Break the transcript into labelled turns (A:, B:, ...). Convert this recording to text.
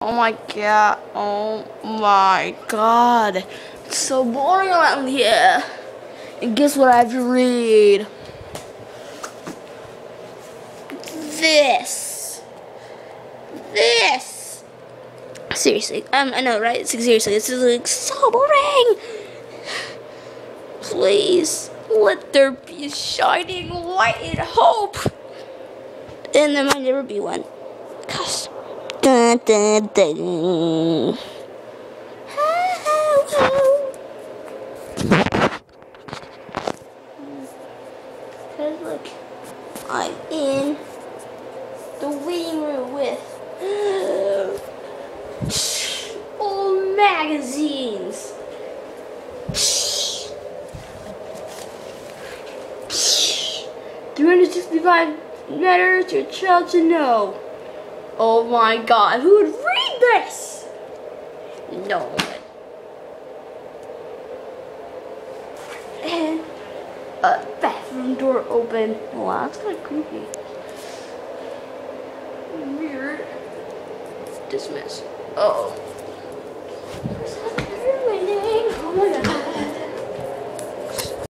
A: Oh my god. Oh my god. It's so boring around here. And guess what I have to read? This. Seriously, I know, right? It's seriously, this is like so boring. Please, let there be a shining light and hope. And there might never be one. Gosh. Dun, dun, dun. Cause look, I'm in the waiting room with old magazines. 365 letters your child to know. Oh my god, who would read this? No one. And a bathroom door open. Wow, that's kind of creepy. Weird. Dismiss. Oh.